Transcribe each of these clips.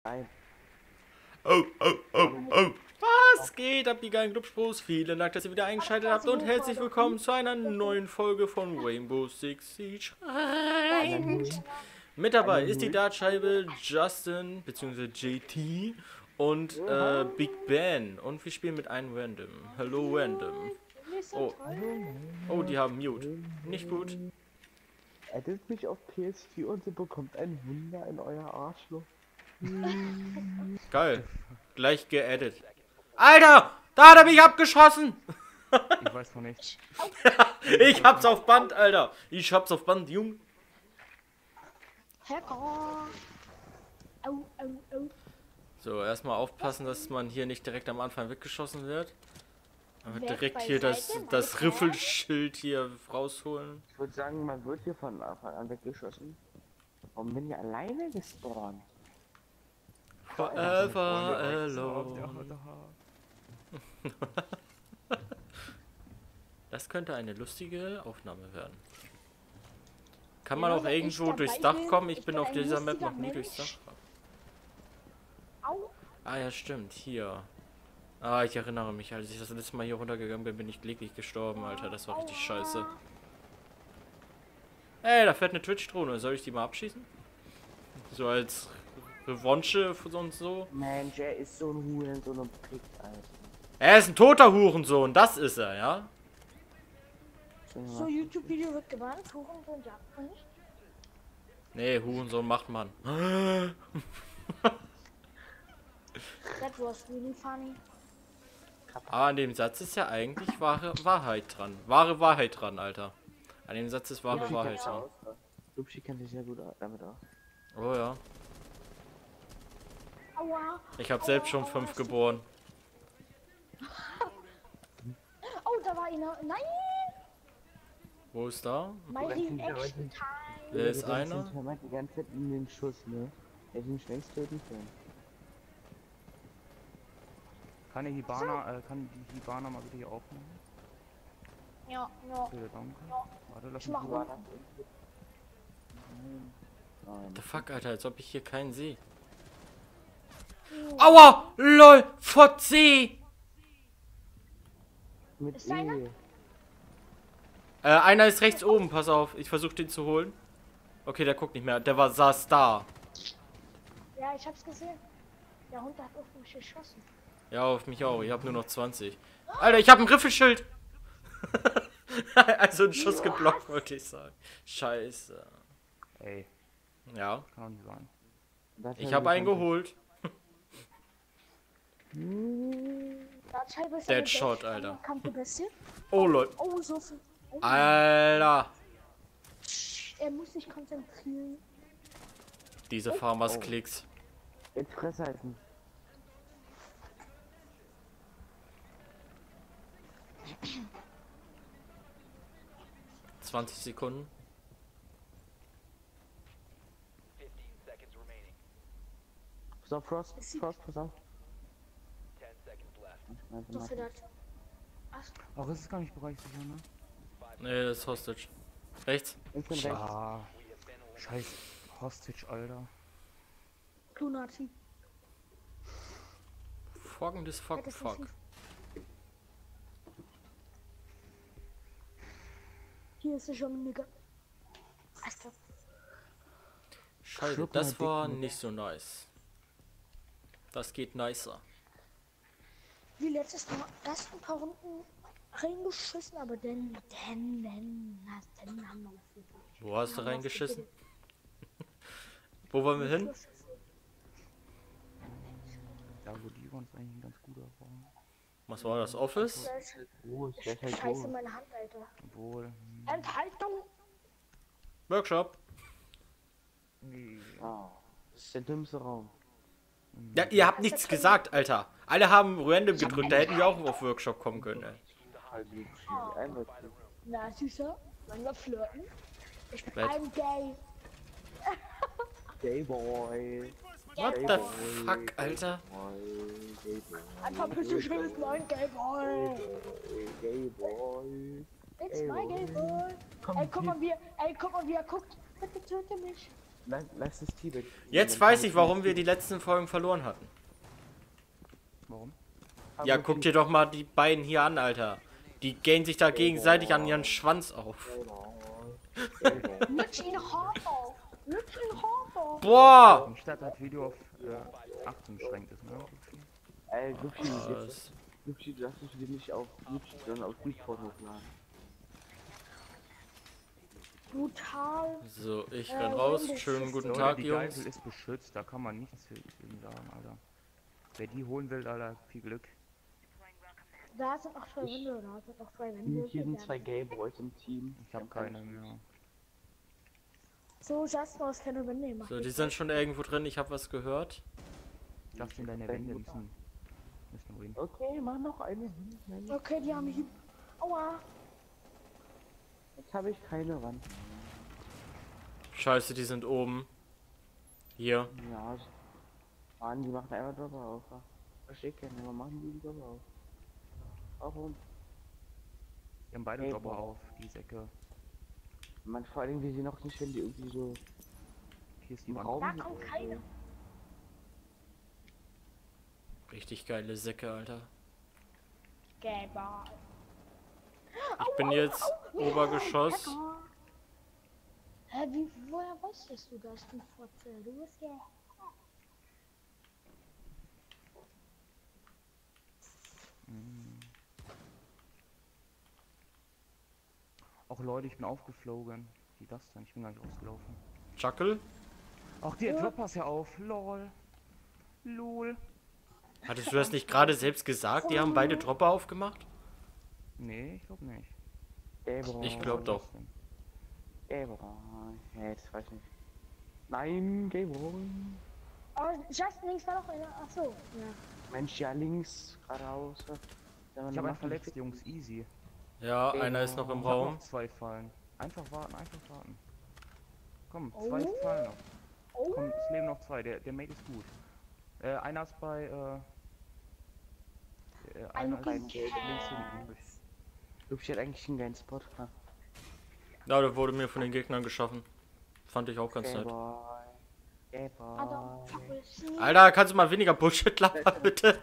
Nein. Oh. Was geht ab, die geilen Clubspros? Vielen Dank, dass ihr wieder eingeschaltet habt und herzlich willkommen zu einer neuen Folge von Rainbow Six Siege. Mit dabei ist die Dartscheibe Justin bzw. JT und Big Ben. Und wir spielen mit einem Random. Hello Random. Oh, die haben Mute. Nicht gut. Addet mich auf PS4 und ihr bekommt ein Wunder in euer Arschloch. Geil. Gleich geaddet. Alter! Da hat er mich abgeschossen! Ich weiß noch nicht. Ich hab's auf Band, Alter. Ich hab's auf Band, Jung. So, erstmal aufpassen, dass man hier nicht direkt am Anfang weggeschossen wird. Aber direkt hier das Riffelschild hier rausholen. Ich würde sagen, man wird hier von Anfang an weggeschossen. Warum bin ich alleine gespawnt? Forever alone. Das könnte eine lustige Aufnahme werden. Kann man auch irgendwo durchs Dach kommen? Ich bin auf dieser Map noch nie durchs Dach. Ah ja, stimmt, hier. Ah, ich erinnere mich, als ich das letzte Mal hier runtergegangen bin, bin ich kläglich gestorben, Alter. Das war richtig scheiße. Ey, da fährt eine Twitch-Drohne. Soll ich die mal abschießen? So als Revanche und so. Mensch, er ist so ein Hurensohn und Pick, Alter. Er ist ein toter Hurensohn, das ist er, ja? So, YouTube-Video wird gebannt. Hurensohn sagt man nicht. Nee, Hurensohn macht man. That was really funny. Aber an dem Satz ist ja eigentlich wahre Wahrheit dran. Wahre Wahrheit dran, Alter. An dem Satz ist wahre Wahrheit dran. Lupsi kennt sich sehr gut damit aus. Oh ja. Aua. Ich habe selbst schon 5 geboren. Oh, da war einer. Nein! Wo ist da? My Reaction Time. Wer ist einer? Ich hab die ganze Zeit in den Schuss, ne? Hätte ich ihn längst töten können. Kann die Hibana mal bitte hier aufmachen? Ja. Bitte, danke. Warte, lass Ich mich mach mal. What the fuck, Alter, als ob ich hier keinen sehe. Aua! LOL! Fotze! Mit Ist einer? E. Einer ist rechts oben, pass auf. Ich versuche den zu holen. Okay, der guckt nicht mehr. Saß da. Ja, ich hab's gesehen. Der Hund hat auf mich geschossen. Ja, auf mich auch. Ich habe nur noch 20. Alter, ich habe ein Riffelschild. Also ein Schuss geblockt, wollte ich sagen. Scheiße. Ey, Ja, kann doch nicht sein. ich habe einen geholt. Deadshot, Alter. Oh, Leute. Oh, so viel. Oh, Alter. er muss sich konzentrieren. Diese Farmers-Klicks. Jetzt Fresse halten. ...20 Sekunden. Pass auf, Frost, pass auf. So viel das. Ach, es ist gar nicht bereichssicher, ne? Nee, das ist Hostage. Rechts. Ich bin rechts. Ah, scheiß Hostage, Alter. Lunazi. Folgendes Fuck. Hier ist schon ein Nigger. Alter. Scheiße, das war nicht so nice. Das geht nicer. Wie letztes Mal erst ein paar Runden reingeschissen, aber dann haben wir Wo hast du reingeschissen? Wo wollen wir hin? Ja, wo die waren, ist eigentlich ein ganz guter Raum. Was war das? Office? Scheiße, meine Hand, Alter. Obwohl. Enthaltung! Workshop. Ah, das ist der dümmste Raum. Ja, ihr habt nichts gesagt, Alter. Alle haben random gedrückt, da hätten wir auch auf Workshop kommen können, ey. Na, süßer, wollen wir flirten? Ich bin Was? ein Gay. Gay Boy. What the fuck, Alter? Einfach bitte schön ist mein Gay Boy. Gay Boy. It's my Gay Boy. Ey, guck mal, wie er guckt. Bitte töte mich. Lass das Tibet. Jetzt weiß ich, warum wir die letzten Folgen verloren hatten. Warum? Ja, guck dir doch mal die beiden hier an, Alter. Die gehen sich da gegenseitig an ihren Schwanz auf. Lutsch ihn hart auf. Lutsch ihn hart auf. Boah! Und statt das Video auf 18 beschränkt ist, ne? Lupsi, du darfst dich nicht auf YouTube, sondern auf Discord hochladen. Brutal. So, ich renn raus. Schönen guten Leute, Tag, die Jungs. Geisel ist beschützt, da kann man nichts gegen sagen, Alter. Wer die holen will, Alter, viel Glück. Da sind noch zwei Wände, da sind noch zwei Wände. Hier sind 2 Gameboys im Team. Ich hab keine mehr. So, Justin aus keine Wände gemacht. So, die sind schon irgendwo drin. Ich habe was gehört. Das sind deine Wände, müssen ruhen. Okay, mach noch eine. Okay, die haben hier. Aua. Jetzt habe ich keine Wand. Scheiße, die sind oben. Hier. Ja, Mann, die machen einfach Dropper auf. Verstehe ich nicht, aber machen die Dropper auf. Warum? Die haben beide Ey, Dropper boah. auf, die Säcke. Man, vor allem, wie sie noch nicht, wenn die irgendwie so Hier ist die im Wand. Raum Da sind kommt oder keine. so. Richtig geile Säcke, Alter. Gelber. Ich bin jetzt Obergeschoss. Hä, woher wusstest du das, du Fotze? Du bist ja. Auch Leute, ich bin aufgeflogen. Wie das denn? Ich bin gar nicht rausgelaufen. Chuckle? Ach, der Dropper ist ja auf. Lol. Lol. Hattest du das nicht gerade selbst gesagt? Die haben beide Dropper aufgemacht? Nee, ich glaube nicht. Gabriel. Ich glaub doch. Gabriel. Ja, jetzt weiß ich nicht. Nein, Gabriel. Oh, Justin links war doch einer. Achso, ja. Mensch, ja, links, geradeaus. Ich habe einen verletzt, Jungs. Easy. Ja, einer ist noch im Ich hab Raum. noch 2 Fallen. Einfach warten, einfach warten. Komm, Oh. 2 Fallen noch. Oh, Komm, es leben noch 2. Der Mate ist gut. Einer ist bei, einer ist links hinten. Lupsi hat eigentlich einen geilen Spot. Ha. Ja, der wurde mir von den Gegnern geschaffen. Fand ich auch ganz nett. Adam, fuck with me. Alter, kannst du mal weniger Bullshit labern, bitte?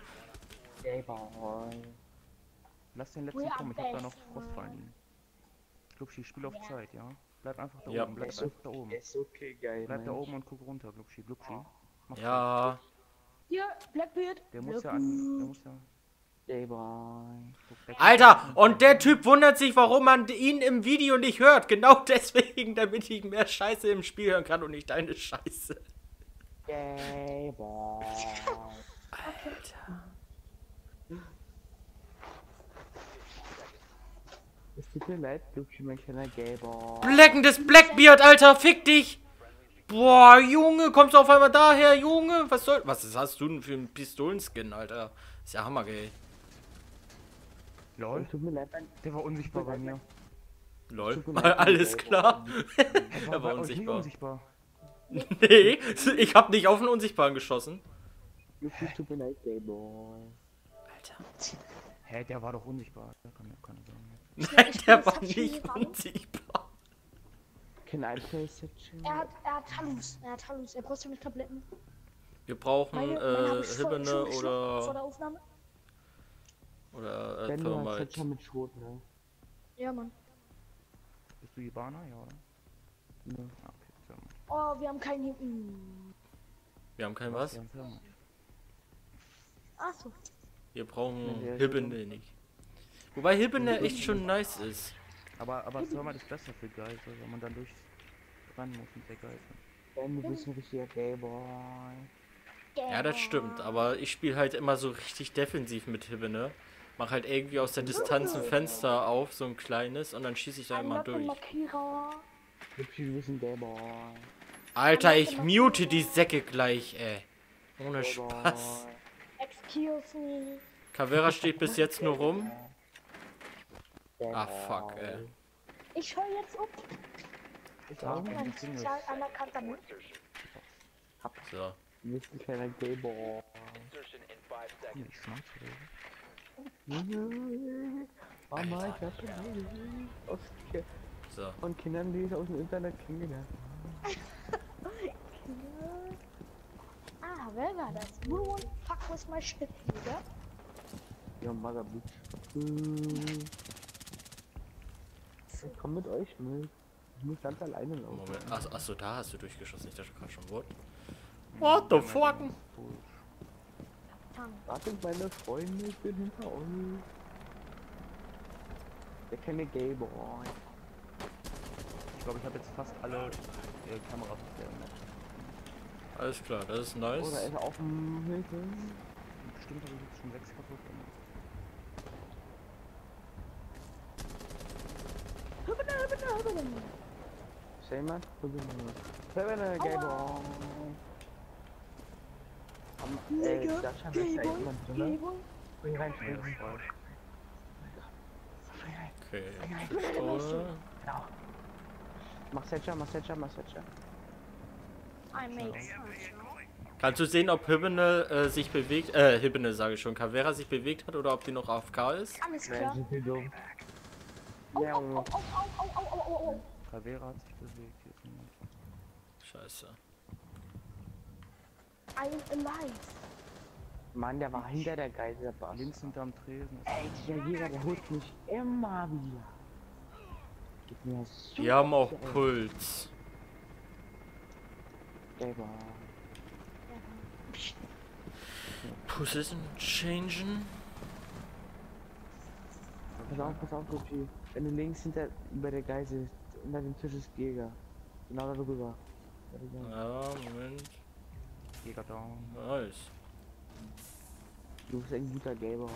Lass den letzten We are kommen, ich hab da noch best, Frostfallen liegen. Glubschi, spiel auf Zeit, ja? Bleib einfach da Ja. oben, bleib Ist einfach da oben. Ist okay, geil. Bleib da Mensch. oben und guck runter, Glubschi, Glubschi. Mach Ja, Hier, Blackbeard. Der muss ja an, der muss ja... Gabriel. Guck, der Alter, und der Typ wundert sich, warum man ihn im Video nicht hört. Genau deswegen, damit ich mehr Scheiße im Spiel hören kann und nicht deine Scheiße. Gabriel. Alter. Es tut mir leid, Lupsi, mein kleiner Gabriel. Bleckendes Blackbeard, Alter, fick dich! Boah, Junge, kommst du auf einmal daher, Junge? Was hast du denn für einen Pistolenskin, Alter? Ist ja hammergeil. Lol, Es tut mir leid, mein der war unsichtbar bei mir. Lol, Tut mir leid, alles Gabriel. klar. Er Er war bei euch nie unsichtbar. unsichtbar. Nee, ich hab nicht auf einen Unsichtbaren geschossen. Lupsi, tut mir leid, Gabriel. Alter. Hä, der war doch unsichtbar. Der kann ja keine sein. Nein, der war nicht unsichtbar. Can I play Section? Er hat Halus. Er braucht ziemlich Tabletten. Wir brauchen Hab ich schon Hibbene geschluckt vor oder der Aufnahme. Wenn du hast Thermite. Section mit Schrot, ne? Ja, Mann. Bist du Ibana? Ja, oder? Ne. Ah, okay, Thermite. Oh, wir haben keinen. Wir haben kein was? Ja, Thermite. Achso. Wir brauchen Ja, der ist Hibbene nicht. Wobei Hibbene echt schon nice ist. Aber Thermite ist besser für Geister, wenn man dann ran muss mit der Geister. Ben, du bist ein richtiger Gabriel. Ja, das stimmt, aber ich spiele halt immer so richtig defensiv mit Hibbene. Mach halt irgendwie aus der Distanz ein Fenster auf, so ein kleines, und dann schieße ich da immer durch. Markierer. Lupsi, du bist ein Gabriel. Alter, ich mute die Säcke gleich, ey. Ohne Spaß. Excuse me. Caveira steht bis jetzt nur rum. Ah, fuck, ey. Ich höre jetzt um. Ich auch. Ein sozial anerkannter Mensch. So. Du bist ein kleiner Gabriel. Ich schmeiß Mama, ich hab So. von Kindern, die ich aus dem Internet kennengelernt Caveira, that's won't fuck with my shit, Digga. Ja, Mother Bitch. Ich komm mit euch mit. Ich muss ganz alleine laufen. Moment. Achso, da hast du durchgeschossen. Ich dachte gerade schon, what the fuck? Wartet, meine Freunde, ich bin hinter euch. Der kleine Gayboy. Ich glaube, ich habe jetzt fast alle Kameras auf der Map. Alles klar, das ist nice. Oder ist er auf dem Hilfe? Bestimmt habe ich jetzt schon 6 kaputt gemacht. Shaman? Seven Gayboy. Nigga, Sascha, ist da Gayboy, jemand drin? Gayboy. Spring rein, Nee, spring das ist rein. falsch. Okay. Pistole. Genau. Mach Setcher, mach Setcher, mach Setcher. I make Kannst du sehen, ob Hibbenel sich bewegt, Hibbenel sage ich schon, Caveira sich bewegt hat oder ob die noch AFK ist? alles klar. Mensch, ich bin dumm. Au, Ja, au, au, au, au, au, au, au, au. Caveira hat sich bewegt. Hier ist niemand. Scheiße. I'm alive. Mann, der war hinter der Geiselbass. Links hinterm Tresen ist Ey, dieser Jäger, der holt mich immer wieder. Gib mir so Die haben auch viel Puls. Gayboy. Position changen. Pass auf, Gucci. Wenn du links hinter über der Geisel unter dem Tisch ist Jäger. Genau darüber. Ja, Moment. Jäger down. Nice. Du bist ein guter Gayboy.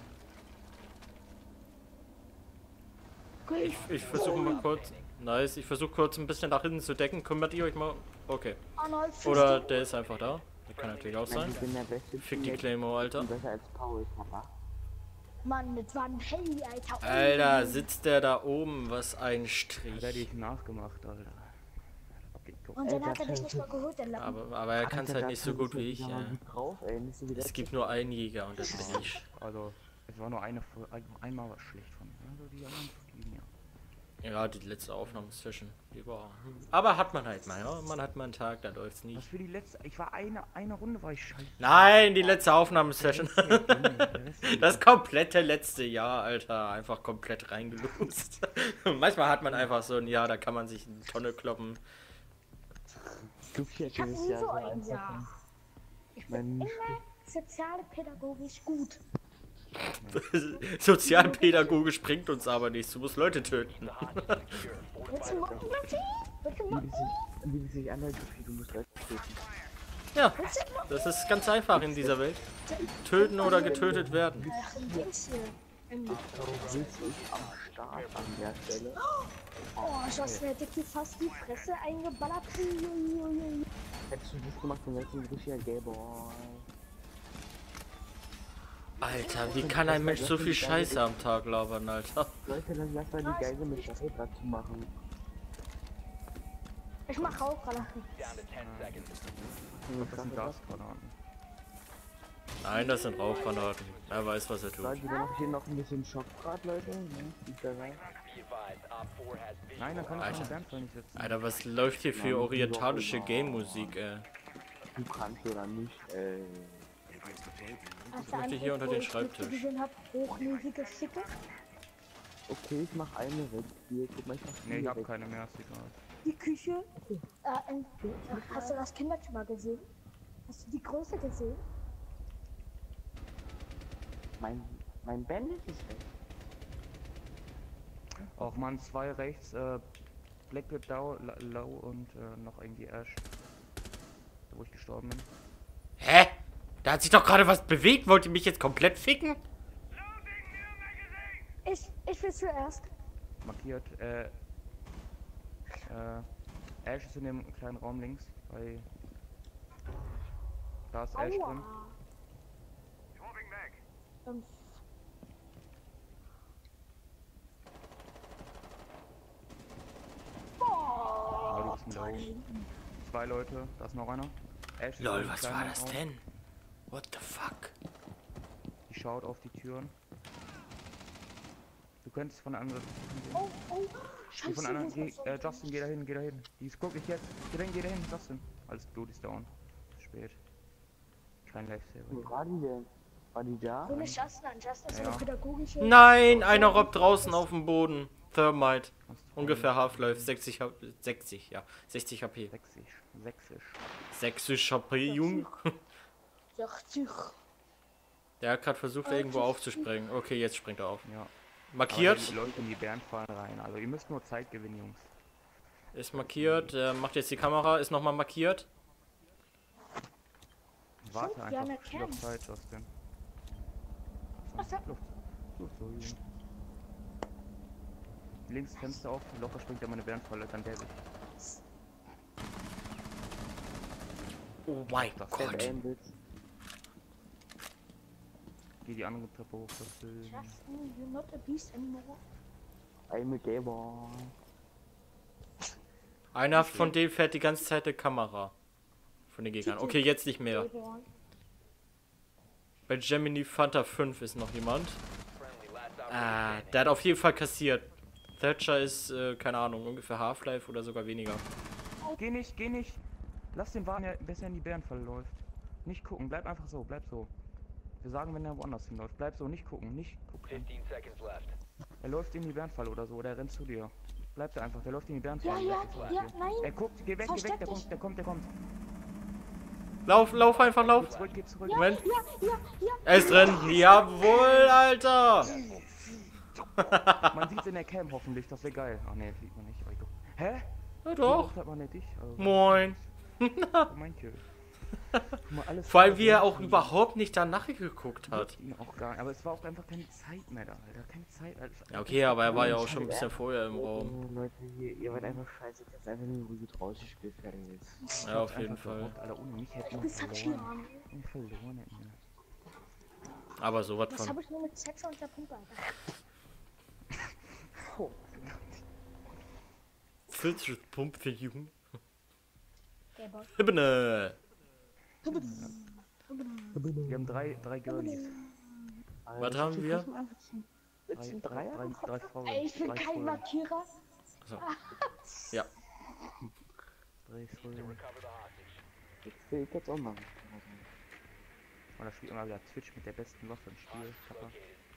Ich versuche mal kurz. Nice, ich versuche kurz ein bisschen nach hinten zu decken. Kümmert ihr euch mal? Okay. Arnold, Oder der ist einfach da. Der kann natürlich auch Nein, sein. ich bin der beste Fick die Teammate. Claymore, Ich bin Alter. besser als Paul, Papa. Mann, das war ein Heli, Alter. Alter, sitzt der da oben? Was ein Hat er Strich. dich nachgemacht, Alter. Abgeguckt. Und dann hat er dich nicht mal geholt, der Lappen. Aber er kann es halt nicht so gut wie ich. Ja. Ja. Drauf, ey. Nicht so wie Es gibt nur einen Jäger und das bin ich. Also, es war nur einmal was schlecht von mir. Also die anderen fliegen ja. Ja, die letzte Aufnahmesession. Die war. Aber hat man halt mal, ja. Man hat mal einen Tag, da läuft's Was nicht. für die letzte. Ich war eine Runde war ich scheiße. Nein, die letzte Aufnahmesession. Das Das komplette letzte Jahr, Alter. Einfach komplett reingelust. Manchmal hat man einfach so ein Jahr, da kann man sich eine Tonne kloppen. Ich hab nie so ein Jahr. Ich bin Mensch. immer sozialpädagogisch gut. Sozialpädagogisch bringt uns aber nichts. Du musst Leute töten. Willst du Motten, Lucky? Willst du Motten? Wie sich anhört, du musst Leute töten. Ja, Willst du Motten? das ist ganz einfach in dieser Welt. Töten oder getötet werden. Ach, ein Dings hier. Willst du am Start an der Stelle? Oh, Jossen hätte dir fast die Fresse eingeballert. Uiuiui. Hättest du das gemacht, dann wärst du ein richtiger Gayboy. Alter, wie kann ein Mensch so viel Scheiße am Tag labern, Alter? Leute, dann lass mal die Geisel mit der Räder zu machen. Ich mach Rauchgranaten. Das sind Gasgranaten. Nein, das sind Rauchgranaten. Er weiß, was er tut. Leute, dann mach ich hier noch ein bisschen Schockgrad, Leute. Ne? Sieht da rein. Nein, dann kann ich Alter. meine Bandvoll nicht setzen. Alter, was läuft hier für orientalische Game-Musik, ey? Du kannst oder nicht, ey. Als Ich möchte hier unter den Schreibtisch. gesehen hab, hochnäsige Ficke. Okay, ich mach eine weg. Hier, guck mal, ich mach Nee, ich vier hab weg. keine mehr, ist egal. Die Küche. Hast du das Kinderzimmer gesehen? Hast du die Größe gesehen? Mein Bandit ist weg. Auch Mann, 2 rechts, Blackbird low und noch irgendwie Ash. Da, wo ich gestorben bin. Hä? Da hat sich doch gerade was bewegt. Wollt ihr mich jetzt komplett ficken? Ich will zuerst. Markiert, Ash ist in dem kleinen Raum links, bei... Da ist Ash drin. Aua. Ähm, Ah, du Boah. bist ein Low. 2 Leute, da ist noch einer. Ash ist Lol, im was kleinen war das Raum. denn? What the fuck? Die schaut auf die Türen. Du könntest von der anderen... Oh, oh. Die Scheiße. von der anderen... wo ist das so? Justin, geh dahin. Die ist, guck ich jetzt. Geh dahin. Justin. Alles Blut ist down. Zu spät. Kein Lifesaver. Wo war die denn? War die da? So nicht Justin an. Justin ist Ja. eine pädagogische. Nein, einer robbt draußen auf dem Boden. Thermite. Ungefähr Half-Life, 60 HP. 60, ja. 60 HP. Sächsisch. 60 HP, Junge. 60. Der hat gerade versucht, irgendwo aufzuspringen. Okay, jetzt springt er auf. Ja. Markiert. Aber der läuft in die Bärenfallen rein. Also ihr müsst nur Zeit gewinnen, Jungs. Ist markiert. Macht jetzt die Kamera. Ist nochmal markiert. Warte wir haben einfach. ja Luft Camps. Zeit, Justin. Ach so. Luft so, Junge. Links Fenster auf, locker springt er meine Bärenfalle, dann der sich. Oh mein Das Gott. Geh die andere Treppe hoch, das will. Justin, you're not a beast anymore. I'm a gamer. Einer von denen fährt die ganze Zeit die Kamera. Von den Gegnern. Okay, jetzt nicht mehr. Bei Gemini Fanta 5 ist noch jemand. Ah, der hat auf jeden Fall kassiert. Thatcher ist, keine Ahnung, ungefähr Half-Life oder sogar weniger. Geh nicht, geh nicht! Lass den Wagen ja besser in die Bärenfalle läuft. Nicht gucken, bleib einfach so, bleib so. Wir sagen, wenn er woanders hinläuft. Bleib so, nicht gucken, nicht gucken. Er läuft in die Bärenfalle oder so, oder er rennt zu dir. Bleib da einfach, der läuft in die Bärenfalle. Ja, Bleib jetzt ja, hier. nein. Er guckt, geh weg, Versteck der dich. kommt, der kommt. Lauf einfach, lauf. Geh zurück. Moment. Ja. Er ist drin. Jawohl, Alter. Man sieht in der Cam hoffentlich, das wäre geil. Ach ne, sieht man nicht. Aber egal. Hä? Ja doch. So hat man nicht dich. Also, Moin. oh mein Gott. Guck mal, alles Vor allem, klar, wie er so. auch überhaupt nicht danach geguckt hat. Ihn auch gar nicht. Aber es war auch einfach keine Zeit mehr da, Alter. Keine Zeit. Alter. Ja, okay, aber er war ja auch schon ein bisschen vorher im Raum. Oh, Leute, ihr wart einfach scheiße. Jetzt einfach nur gut rausgespielt werden jetzt. Ja, auf jeden Einfach Fall. gerobbt, Alter, ohne mich hätten wir Das hat verloren. Tiran. Und verloren hätten wir. Aber sowas Das von. habe ich nur mit 6 und der Pumpe, Alter. 40 Pumpe, Jungen. Gelber. Hibbene. Wir haben drei Girlies. Was haben wir? Willst du Drei Frauen. Ey, ich bin drei kein Frauen. Markierer. So. Ja. Drei Frauen. Ich will jetzt auch machen. Und da spielt immer wieder Twitch mit der besten Waffe im Spiel. Kappa.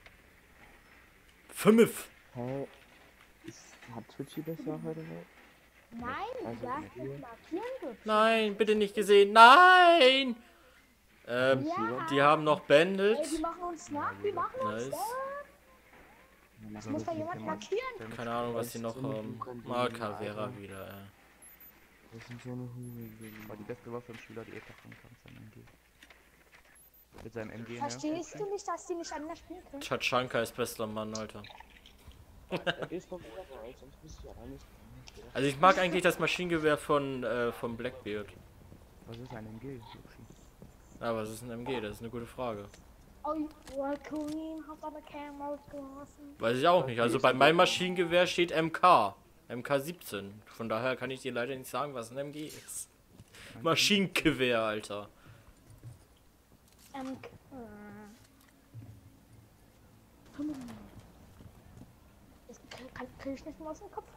5. Hä? Hat Twitch die beste Waffe oder so? Nein, Also, ja, mit mit Markieren wird. Nein, bitte nicht gesehen. Nein! Ja. Die haben noch Ey, Bandits. die machen uns nach, die machen uns Nice. nach. Es muss da jemand markieren. Keine Ahnung, was die noch haben. Caveira wieder, ja. Das sind so eine Hunde. War die beste Waffe im Spieler, die er machen kann, sein MG. Mit seinem MG, ne? Verstehst du nicht, dass die nicht anders spielen können? Tachanka ist bester Mann, Alter. Ist doch wieder raus, sonst bist du ja alles. Also ich mag eigentlich das Maschinengewehr von Blackbeard. Was ist ein MG, Yoshi? Aber was ist ein MG? Das ist eine gute Frage. Oh, well, Queen hat aber Cameras gelassen. Weiß ich auch nicht. Also bei meinem Maschinengewehr steht MK. MK17. Von daher kann ich dir leider nicht sagen, was ein MG ist. Maschinengewehr, Alter. Das krieg ich nicht mehr aus dem Kopf.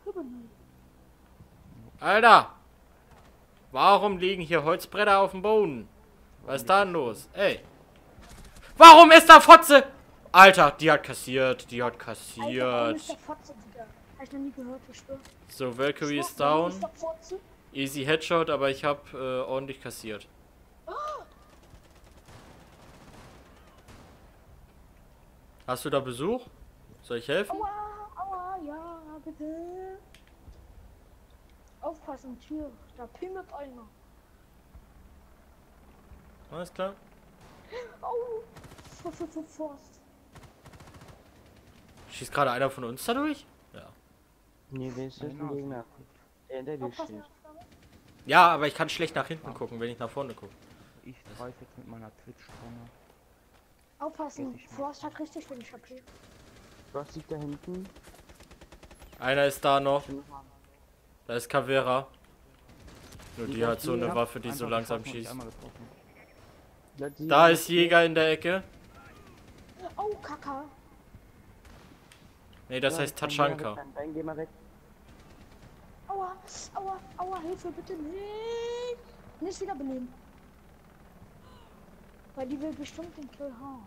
Alter! Warum liegen hier Holzbretter auf dem Boden? Was ist da denn los? Ey! Warum ist da Fotze? Alter, die hat kassiert. Die hat Alter, kassiert. Mr. Fotze, Digga. Hab ich noch nie gehört, ich schwör. So, Valkyrie ist down. Mr. Fotze? Easy Headshot, aber ich habe ordentlich kassiert. Hast du da Besuch? Soll ich helfen? Aua, ja, bitte. Aufpassen, Tür. Da pimmelt einer. Alles klar. Au. Forst. Schießt gerade einer von uns da durch? Ja. Nee, wer ist das Genau. ein Gegner? Der hinter dir Aufpassen. steht. Ja, aber ich kann schlecht nach hinten gucken, wenn ich nach vorne gucke. Ich greife jetzt mit meiner Twitch-Tonne. Aufpassen, Forst hat richtig wenig HP. Was liegt da hinten? Einer ist da noch. Da ist Caveira. Nur die hat so eine Ja, Waffe, die so einfach langsam getroffen und schießt. einmal getroffen. Da ist Jäger in der Ecke. Oh, Kaka. Nee, das heißt Tachanka. Dann geh mal weg. Aua, Hilfe, bitte nicht. Nicht wiederbeleben. Weil die will bestimmt den Kill haben.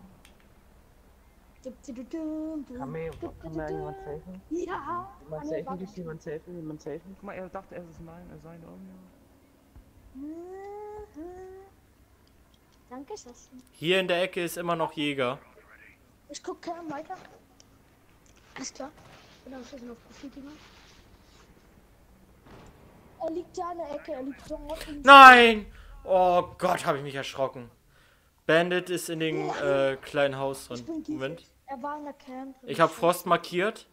Kann mir jemand helfen? Ja! Jemand helfen? Ist jemand helfen? Jemand helfen? Guck mal, er dachte, es ist seine Danke, Sassi. Hier in der Ecke ist immer noch Jäger. Ich guck Kern weiter. Alles klar. Genau, ich bin auf Profil gemacht. Er liegt ja in der Ecke, er liegt so unten. Nein! Oh Gott, habe ich mich erschrocken. Bandit ist in dem kleinen Haus Ich drin. bin Moment. gierig. Er war in der Camp. Ich habe Frost markiert.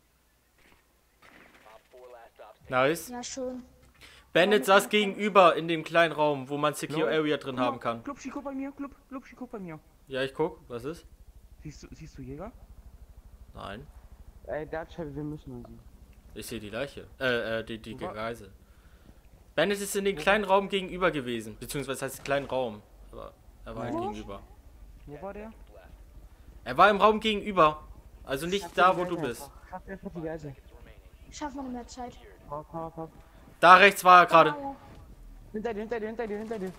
Nice. Ja, schön. Bandit saß gegenüber in dem kleinen Raum, wo man Secure Area drin haben kann. Klubschi, guck bei mir, Klubschi, guck bei mir. Ja, ich guck. Was ist? Siehst du Jäger? Nein. Ey, Dartscheibe, wir müssen uns. Ich sehe die Leiche. Die Geisel. Bandit ist in dem kleinen Raum gegenüber gewesen. Beziehungsweise heißt kleinen Raum. Aber er war halt gegenüber. Wo war der? Er war im Raum gegenüber. Also nicht da, wo du bist. Schaff einfach die Geisel. Schaffen wir nicht mehr Zeit. Hopp. Da rechts war er gerade. Hinter dir.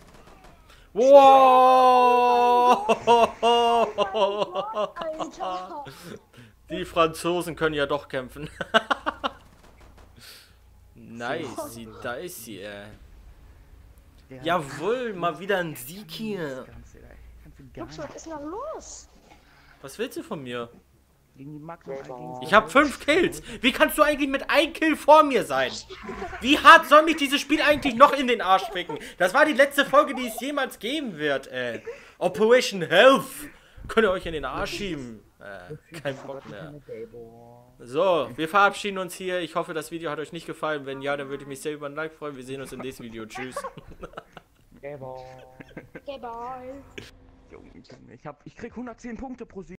Wow! Alter! Die Franzosen können ja doch kämpfen. Nice, da ist sie. Jawohl, mal wieder ein Sieg hier. Lux, was ist denn da los? Was willst du von mir? Gegen die Max und gegen Ich habe 5 Kills. Wie kannst du eigentlich mit 1 Kill vor mir sein? Wie hart soll mich dieses Spiel eigentlich noch in den Arsch ficken? Das war die letzte Folge, die es jemals geben wird, ey. Operation Health. Könnt ihr euch in den Arsch schieben. Kein Bock mehr. So, wir verabschieden uns hier. Ich hoffe, das Video hat euch nicht gefallen. Wenn ja, dann würde ich mich sehr über ein Like freuen. Wir sehen uns im nächsten Video. Tschüss. Okay, bye. Junge, ich krieg 110 Punkte pro Sieg.